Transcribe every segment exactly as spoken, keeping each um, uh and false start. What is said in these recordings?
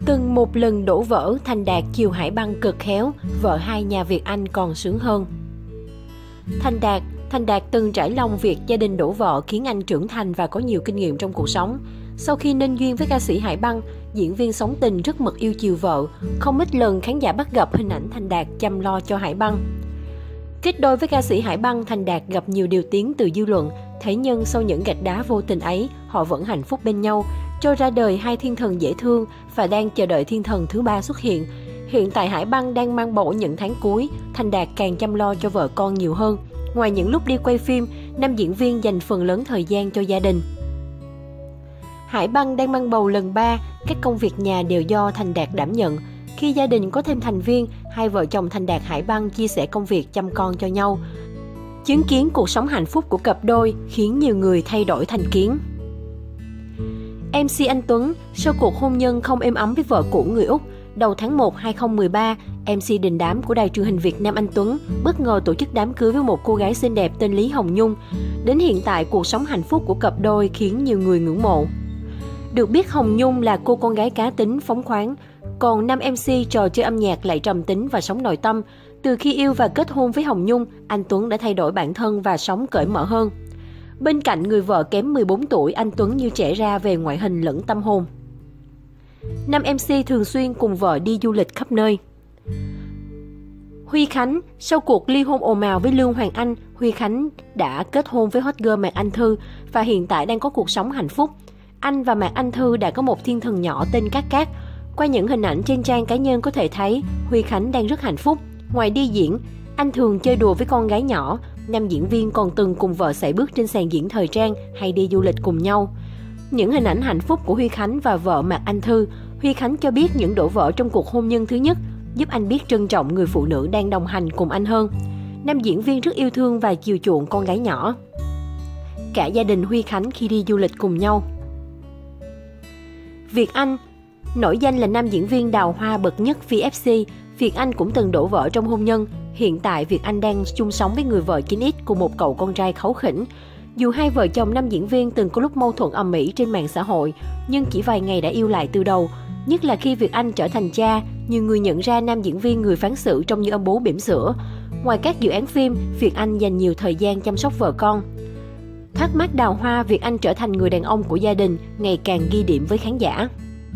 Từng một lần đổ vỡ, Thành Đạt chiều Hải Băng cực khéo, vợ hai nhà Việt Anh còn sướng hơn. Thành Đạt Thành Đạt từng trải lòng việc gia đình đổ vỡ khiến anh trưởng thành và có nhiều kinh nghiệm trong cuộc sống. Sau khi nên duyên với ca sĩ Hải Băng, diễn viên sống tình rất mực yêu chiều vợ. Không ít lần khán giả bắt gặp hình ảnh Thành Đạt chăm lo cho Hải Băng. Kết đôi với ca sĩ Hải Băng, Thành Đạt gặp nhiều điều tiếng từ dư luận. Thế nhưng sau những gạch đá vô tình ấy, họ vẫn hạnh phúc bên nhau, cho ra đời hai thiên thần dễ thương và đang chờ đợi thiên thần thứ ba xuất hiện. Hiện tại Hải Băng đang mang bầu những tháng cuối, Thành Đạt càng chăm lo cho vợ con nhiều hơn. Ngoài những lúc đi quay phim, nam diễn viên dành phần lớn thời gian cho gia đình. Hải Băng đang mang bầu lần ba, các công việc nhà đều do Thành Đạt đảm nhận. Khi gia đình có thêm thành viên, hai vợ chồng Thành Đạt Hải Băng chia sẻ công việc chăm con cho nhau. Chứng kiến cuộc sống hạnh phúc của cặp đôi khiến nhiều người thay đổi thành kiến. em xê Anh Tuấn, sau cuộc hôn nhân không êm ấm với vợ cũ người Úc, đầu tháng một năm hai nghìn không trăm mười ba, em xê đình đám của đài truyền hình Việt Nam Anh Tuấn bất ngờ tổ chức đám cưới với một cô gái xinh đẹp tên Lý Hồng Nhung. Đến hiện tại, cuộc sống hạnh phúc của cặp đôi khiến nhiều người ngưỡng mộ. Được biết, Hồng Nhung là cô con gái cá tính, phóng khoáng, còn nam em xê trò chơi âm nhạc lại trầm tính và sống nội tâm. Từ khi yêu và kết hôn với Hồng Nhung, anh Tuấn đã thay đổi bản thân và sống cởi mở hơn. Bên cạnh người vợ kém mười bốn tuổi, anh Tuấn như trẻ ra về ngoại hình lẫn tâm hồn. Nam em xê thường xuyên cùng vợ đi du lịch khắp nơi. Huy Khánh, sau cuộc ly hôn ồn ào với Lương Hoàng Anh, Huy Khánh đã kết hôn với hot girl Mạc Anh Thư và hiện tại đang có cuộc sống hạnh phúc. Anh và Mạc Anh Thư đã có một thiên thần nhỏ tên Cát Cát. Qua những hình ảnh trên trang cá nhân có thể thấy, Huy Khánh đang rất hạnh phúc. Ngoài đi diễn, anh thường chơi đùa với con gái nhỏ. Nam diễn viên còn từng cùng vợ sải bước trên sàn diễn thời trang hay đi du lịch cùng nhau. Những hình ảnh hạnh phúc của Huy Khánh và vợ Mạc Anh Thư, Huy Khánh cho biết những đổ vỡ trong cuộc hôn nhân thứ nhất giúp anh biết trân trọng người phụ nữ đang đồng hành cùng anh hơn. Nam diễn viên rất yêu thương và chiều chuộng con gái nhỏ. Cả gia đình Huy Khánh khi đi du lịch cùng nhau. Việt Anh, nổi danh là nam diễn viên đào hoa bậc nhất vê ép xê, Việt Anh cũng từng đổ vỡ trong hôn nhân. Hiện tại, Việt Anh đang chung sống với người vợ chín x cùng một cậu con trai kháu khỉnh. Dù hai vợ chồng nam diễn viên từng có lúc mâu thuẫn ầm ĩ trên mạng xã hội, nhưng chỉ vài ngày đã yêu lại từ đầu. Nhất là khi Việt Anh trở thành cha, nhiều người nhận ra nam diễn viên người phán xử trông như ông bố bỉm sữa. Ngoài các dự án phim, Việt Anh dành nhiều thời gian chăm sóc vợ con. Thắc mắc đào hoa, Việt Anh trở thành người đàn ông của gia đình, ngày càng ghi điểm với khán giả.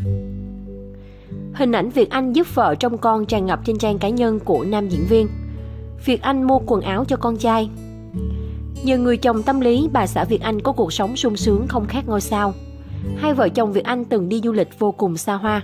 Hình ảnh Việt Anh giúp vợ trông con tràn ngập trên trang cá nhân của nam diễn viên. Việt Anh mua quần áo cho con trai. Nhờ người chồng tâm lý, bà xã Việt Anh có cuộc sống sung sướng không khác ngôi sao. Hai vợ chồng Việt Anh từng đi du lịch vô cùng xa hoa.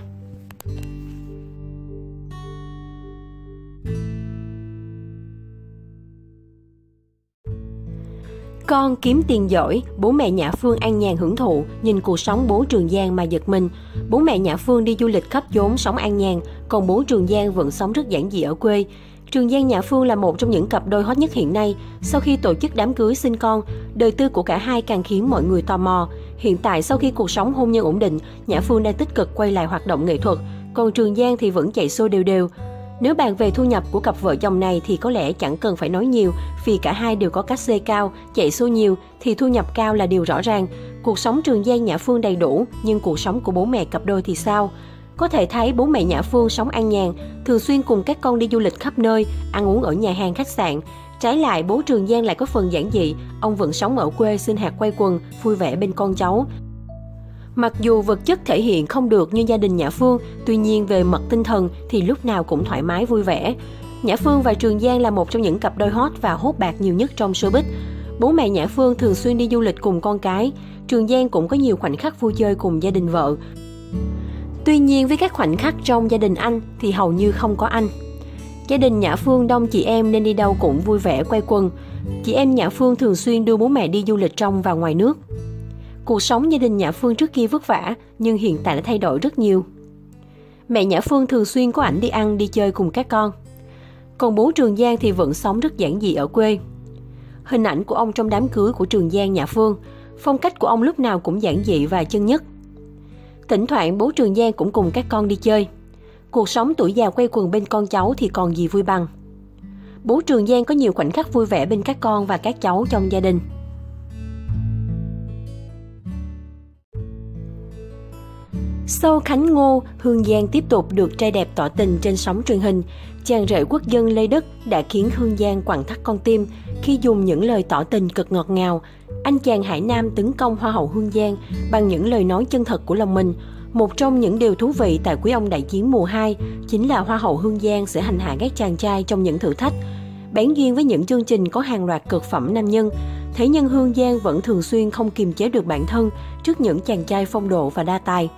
Con kiếm tiền giỏi, bố mẹ Nhã Phương an nhàn hưởng thụ, nhìn cuộc sống bố Trường Giang mà giật mình. Bố mẹ Nhã Phương đi du lịch khắp chốn sống an nhàn, còn bố Trường Giang vẫn sống rất giản dị ở quê. Trường Giang Nhã Phương là một trong những cặp đôi hot nhất hiện nay. Sau khi tổ chức đám cưới sinh con, đời tư của cả hai càng khiến mọi người tò mò. Hiện tại, sau khi cuộc sống hôn nhân ổn định, Nhã Phương đang tích cực quay lại hoạt động nghệ thuật, còn Trường Giang thì vẫn chạy xô đều đều. Nếu bàn về thu nhập của cặp vợ chồng này thì có lẽ chẳng cần phải nói nhiều, vì cả hai đều có cát xê cao, chạy xô nhiều thì thu nhập cao là điều rõ ràng. Cuộc sống Trường Giang Nhã Phương đầy đủ, nhưng cuộc sống của bố mẹ cặp đôi thì sao? Có thể thấy bố mẹ Nhã Phương sống an nhàn, thường xuyên cùng các con đi du lịch khắp nơi, ăn uống ở nhà hàng khách sạn. Trái lại, bố Trường Giang lại có phần giản dị, ông vẫn sống ở quê sinh hạt quay quần, vui vẻ bên con cháu. Mặc dù vật chất thể hiện không được như gia đình Nhã Phương, tuy nhiên về mặt tinh thần thì lúc nào cũng thoải mái vui vẻ. Nhã Phương và Trường Giang là một trong những cặp đôi hot và hốt bạc nhiều nhất trong showbiz. Bố mẹ Nhã Phương thường xuyên đi du lịch cùng con cái. Trường Giang cũng có nhiều khoảnh khắc vui chơi cùng gia đình vợ. Tuy nhiên với các khoảnh khắc trong gia đình anh thì hầu như không có anh. Gia đình Nhã Phương đông chị em nên đi đâu cũng vui vẻ quay quần. Chị em Nhã Phương thường xuyên đưa bố mẹ đi du lịch trong và ngoài nước. Cuộc sống gia đình Nhã Phương trước kia vất vả, nhưng hiện tại đã thay đổi rất nhiều. Mẹ Nhã Phương thường xuyên có ảnh đi ăn, đi chơi cùng các con. Còn bố Trường Giang thì vẫn sống rất giản dị ở quê. Hình ảnh của ông trong đám cưới của Trường Giang Nhã Phương, phong cách của ông lúc nào cũng giản dị và chân nhất. Thỉnh thoảng bố Trường Giang cũng cùng các con đi chơi. Cuộc sống tuổi già quay quần bên con cháu thì còn gì vui bằng. Bố Trường Giang có nhiều khoảnh khắc vui vẻ bên các con và các cháu trong gia đình. Sau Khánh Ngô, Hương Giang tiếp tục được trai đẹp tỏ tình trên sóng truyền hình. Chàng rể quốc dân Lê Đức đã khiến Hương Giang quặn thắt con tim khi dùng những lời tỏ tình cực ngọt ngào. Anh chàng Hải Nam tấn công Hoa hậu Hương Giang bằng những lời nói chân thật của lòng mình. Một trong những điều thú vị tại Quý ông Đại chiến mùa hai chính là Hoa hậu Hương Giang sẽ hành hạ các chàng trai trong những thử thách. Bén duyên với những chương trình có hàng loạt cực phẩm nam nhân, thế nhưng Hương Giang vẫn thường xuyên không kiềm chế được bản thân trước những chàng trai phong độ và đa tài.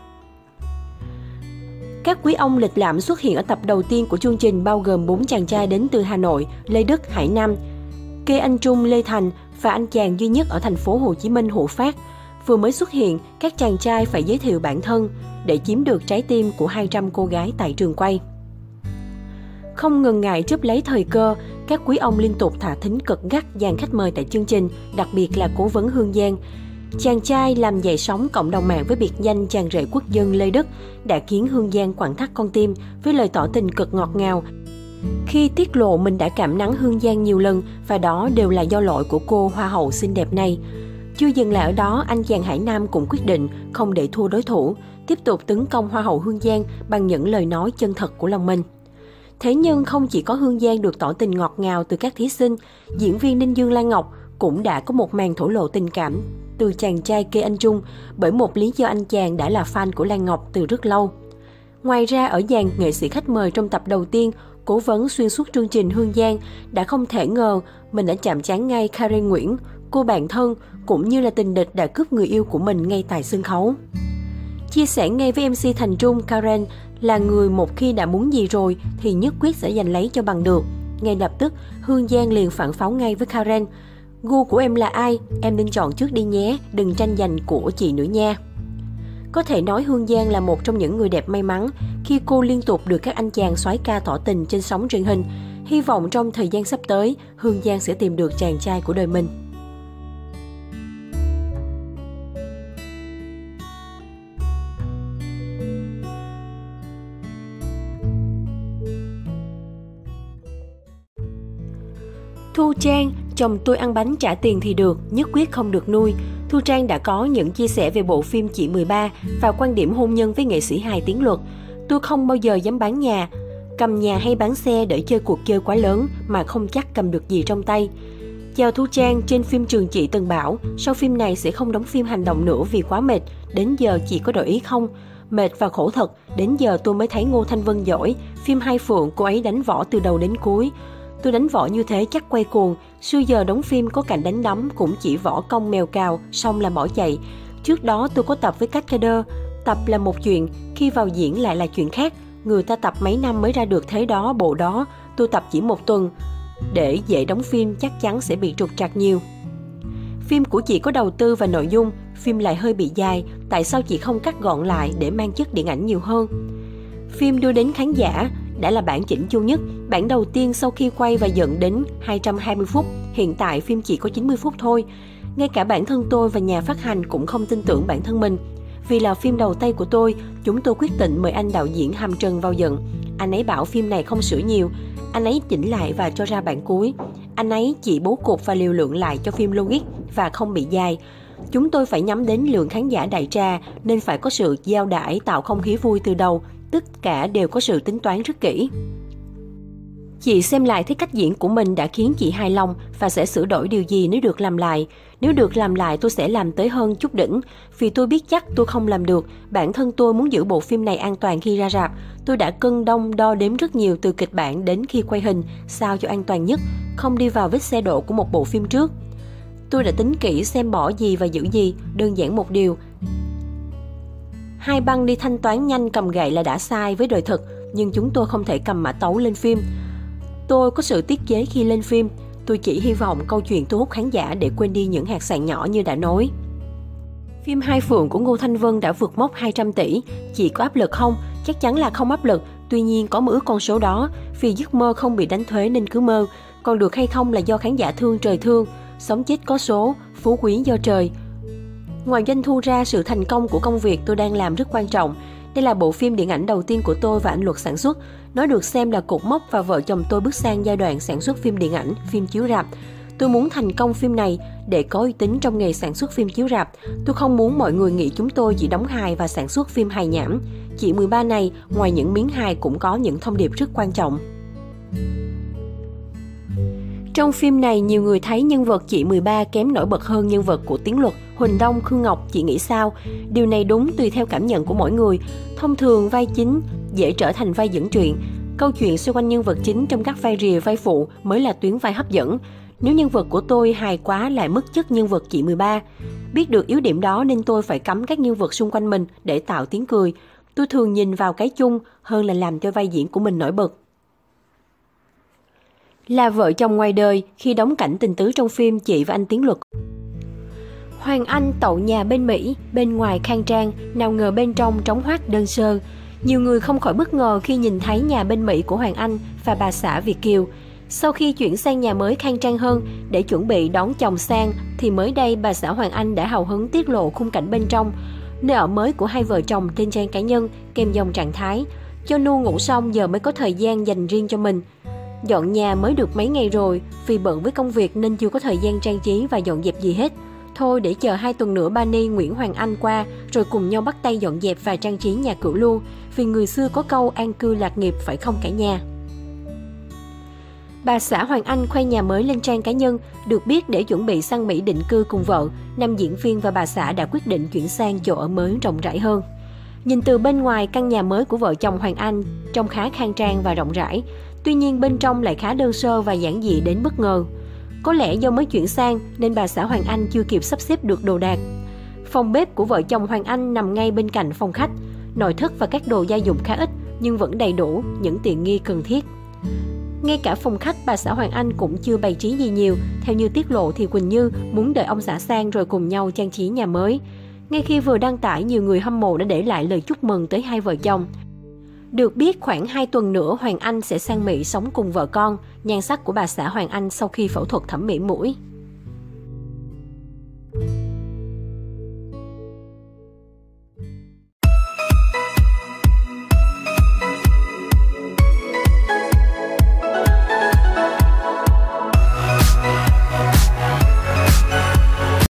Các quý ông lịch lãm xuất hiện ở tập đầu tiên của chương trình bao gồm bốn chàng trai đến từ Hà Nội: Lê Đức, Hải Nam, Kê Anh Trung, Lê Thành và anh chàng duy nhất ở thành phố Hồ Chí Minh, Hữu Phát. Vừa mới xuất hiện, các chàng trai phải giới thiệu bản thân để chiếm được trái tim của hai trăm cô gái tại trường quay. Không ngần ngại chớp lấy thời cơ, các quý ông liên tục thả thính cực gắt dàn khách mời tại chương trình, đặc biệt là cố vấn Hương Giang. Chàng trai làm dậy sóng cộng đồng mạng với biệt danh chàng rể quốc dân Lê Đức đã khiến Hương Giang quặn thắt con tim với lời tỏ tình cực ngọt ngào. Khi tiết lộ mình đã cảm nắng Hương Giang nhiều lần và đó đều là do lỗi của cô hoa hậu xinh đẹp này. Chưa dừng lại ở đó, anh chàng Hải Nam cũng quyết định không để thua đối thủ, tiếp tục tấn công Hoa hậu Hương Giang bằng những lời nói chân thật của lòng mình. Thế nhưng không chỉ có Hương Giang được tỏ tình ngọt ngào từ các thí sinh, diễn viên Ninh Dương Lan Ngọc cũng đã có một màn thổ lộ tình cảm từ chàng trai Kê Anh Trung bởi một lý do anh chàng đã là fan của Lan Ngọc từ rất lâu. Ngoài ra, ở dàn nghệ sĩ khách mời trong tập đầu tiên, cố vấn xuyên suốt chương trình Hương Giang đã không thể ngờ mình đã chạm trán ngay Karen Nguyễn, cô bạn thân cũng như là tình địch đã cướp người yêu của mình ngay tại sân khấu. Chia sẻ ngay với em xê Thành Trung, Karen là người một khi đã muốn gì rồi thì nhất quyết sẽ giành lấy cho bằng được. Ngay lập tức, Hương Giang liền phản pháo ngay với Karen: "Gu của em là ai? Em nên chọn trước đi nhé, đừng tranh giành của chị nữa nha." Có thể nói Hương Giang là một trong những người đẹp may mắn khi cô liên tục được các anh chàng soái ca tỏ tình trên sóng truyền hình. Hy vọng trong thời gian sắp tới, Hương Giang sẽ tìm được chàng trai của đời mình. Thu Trang, chồng tôi ăn bánh trả tiền thì được, nhất quyết không được nuôi. Thu Trang đã có những chia sẻ về bộ phim Chị mười ba và quan điểm hôn nhân với nghệ sĩ hài Tiến Luật. Tôi không bao giờ dám bán nhà, cầm nhà hay bán xe để chơi cuộc chơi quá lớn mà không chắc cầm được gì trong tay. Chào Thu Trang, trên phim Trường Chị từng bảo, sau phim này sẽ không đóng phim hành động nữa vì quá mệt. Đến giờ chị có đổi ý không? Mệt và khổ thật, đến giờ tôi mới thấy Ngô Thanh Vân giỏi. Phim Hai Phượng, cô ấy đánh võ từ đầu đến cuối. Tôi đánh võ như thế chắc quay cuồng. Xưa giờ đóng phim có cảnh đánh đấm cũng chỉ võ công mèo cào, xong là bỏ chạy. Trước đó tôi có tập với Cascader. Tập là một chuyện, khi vào diễn lại là chuyện khác. Người ta tập mấy năm mới ra được thế đó, bộ đó. Tôi tập chỉ một tuần. Để dễ đóng phim chắc chắn sẽ bị trục trặc nhiều. Phim của chị có đầu tư và nội dung, phim lại hơi bị dài. Tại sao chị không cắt gọn lại để mang chất điện ảnh nhiều hơn? Phim đưa đến khán giả đã là bản chỉnh chu nhất. Bản đầu tiên sau khi quay và dựng đến hai trăm hai mươi phút. Hiện tại phim chỉ có chín mươi phút thôi. Ngay cả bản thân tôi và nhà phát hành cũng không tin tưởng bản thân mình. Vì là phim đầu tay của tôi, chúng tôi quyết định mời anh đạo diễn Hàm Trần vào dựng. Anh ấy bảo phim này không sửa nhiều. Anh ấy chỉnh lại và cho ra bản cuối. Anh ấy chỉ bố cục và liều lượng lại cho phim logic và không bị dài. Chúng tôi phải nhắm đến lượng khán giả đại trà nên phải có sự giao đãi tạo không khí vui từ đầu. Tất cả đều có sự tính toán rất kỹ. Chị xem lại thấy cách diễn của mình đã khiến chị hài lòng và sẽ sửa đổi điều gì nếu được làm lại. Nếu được làm lại tôi sẽ làm tới hơn chút đỉnh. Vì tôi biết chắc tôi không làm được. Bản thân tôi muốn giữ bộ phim này an toàn khi ra rạp. Tôi đã cân đong đo đếm rất nhiều từ kịch bản đến khi quay hình, sao cho an toàn nhất, không đi vào vết xe đổ của một bộ phim trước. Tôi đã tính kỹ xem bỏ gì và giữ gì, đơn giản một điều. Hai băng đi thanh toán nhanh cầm gậy là đã sai với đời thực, nhưng chúng tôi không thể cầm mã tấu lên phim. Tôi có sự tiết chế khi lên phim. Tôi chỉ hy vọng câu chuyện thu hút khán giả để quên đi những hạt sạn nhỏ như đã nói. Phim Hai Phượng của Ngô Thanh Vân đã vượt mốc hai trăm tỷ. Chị có áp lực không? Chắc chắn là không áp lực. Tuy nhiên có mơ ước con số đó. Vì giấc mơ không bị đánh thuế nên cứ mơ. Còn được hay không là do khán giả thương trời thương. Sống chết có số, phú quý do trời. Ngoài doanh thu ra, sự thành công của công việc tôi đang làm rất quan trọng. Đây là bộ phim điện ảnh đầu tiên của tôi và anh Luật sản xuất. Nó được xem là cột mốc và vợ chồng tôi bước sang giai đoạn sản xuất phim điện ảnh, phim chiếu rạp. Tôi muốn thành công phim này để có uy tín trong nghề sản xuất phim chiếu rạp. Tôi không muốn mọi người nghĩ chúng tôi chỉ đóng hài và sản xuất phim hài nhảm. Chị mười ba này, ngoài những miếng hài cũng có những thông điệp rất quan trọng. Trong phim này, nhiều người thấy nhân vật chị mười ba kém nổi bật hơn nhân vật của Tiến Luật, Huỳnh Đông, Khương Ngọc. Chị nghĩ sao? Điều này đúng tùy theo cảm nhận của mỗi người. Thông thường, vai chính dễ trở thành vai dẫn truyện. Câu chuyện xoay quanh nhân vật chính trong các vai rìa, vai phụ mới là tuyến vai hấp dẫn. Nếu nhân vật của tôi hài quá lại mất chất nhân vật chị mười ba. Biết được yếu điểm đó nên tôi phải cấm các nhân vật xung quanh mình để tạo tiếng cười. Tôi thường nhìn vào cái chung hơn là làm cho vai diễn của mình nổi bật. Là vợ chồng ngoài đời, khi đóng cảnh tình tứ trong phim Chị và anh Tiến Luật, Hoàng Anh tậu nhà bên Mỹ, bên ngoài khang trang, nào ngờ bên trong trống hoác đơn sơ. Nhiều người không khỏi bất ngờ khi nhìn thấy nhà bên Mỹ của Hoàng Anh và bà xã Việt Kiều. Sau khi chuyển sang nhà mới khang trang hơn để chuẩn bị đón chồng sang, thì mới đây bà xã Hoàng Anh đã hào hứng tiết lộ khung cảnh bên trong nơi ở mới của hai vợ chồng trên trang cá nhân, kèm dòng trạng thái: cho Nu ngủ xong giờ mới có thời gian dành riêng cho mình. Dọn nhà mới được mấy ngày rồi, vì bận với công việc nên chưa có thời gian trang trí và dọn dẹp gì hết. Thôi để chờ hai tuần nữa ba Ni Nguyễn Hoàng Anh qua rồi cùng nhau bắt tay dọn dẹp và trang trí nhà cửa luôn, vì người xưa có câu an cư lạc nghiệp phải không cả nhà. Bà xã Hoàng Anh khoe nhà mới lên trang cá nhân. Được biết để chuẩn bị sang Mỹ định cư cùng vợ, nam diễn viên và bà xã đã quyết định chuyển sang chỗ ở mới rộng rãi hơn. Nhìn từ bên ngoài, căn nhà mới của vợ chồng Hoàng Anh trông khá khang trang và rộng rãi. Tuy nhiên bên trong lại khá đơn sơ và giản dị đến bất ngờ. Có lẽ do mới chuyển sang nên bà xã Hoàng Anh chưa kịp sắp xếp được đồ đạc. Phòng bếp của vợ chồng Hoàng Anh nằm ngay bên cạnh phòng khách. Nội thất và các đồ gia dụng khá ít nhưng vẫn đầy đủ những tiện nghi cần thiết. Ngay cả phòng khách bà xã Hoàng Anh cũng chưa bày trí gì nhiều. Theo như tiết lộ thì Quỳnh Như muốn đợi ông xã sang rồi cùng nhau trang trí nhà mới. Ngay khi vừa đăng tải, nhiều người hâm mộ đã để lại lời chúc mừng tới hai vợ chồng. Được biết khoảng hai tuần nữa Hoàng Anh sẽ sang Mỹ sống cùng vợ con. Nhan sắc của bà xã Hoàng Anh sau khi phẫu thuật thẩm mỹ mũi.